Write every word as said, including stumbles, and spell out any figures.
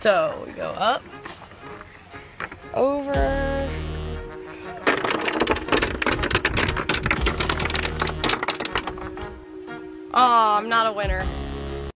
So we go up, over, oh, I'm not a winner.